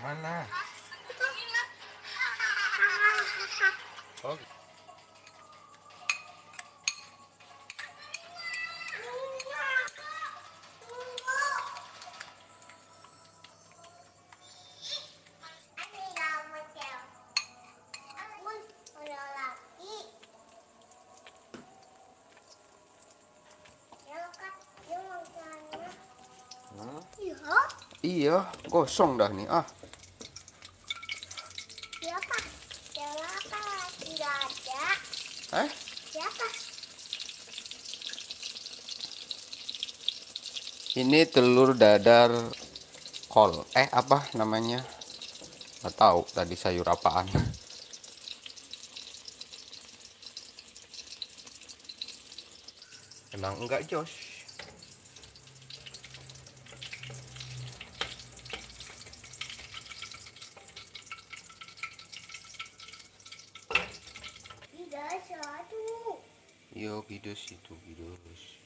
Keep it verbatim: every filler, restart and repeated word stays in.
Mana? Oh. Hmm? Iya. Iya, gosong dah nih ah. Siapa? Siapa? Tidak ada. Eh? Siapa? Ini telur dadar kol. Eh apa namanya? Nggak tahu tadi sayur apaan. Emang enggak Josh? Tidak satu. Yo, bidos itu bidos.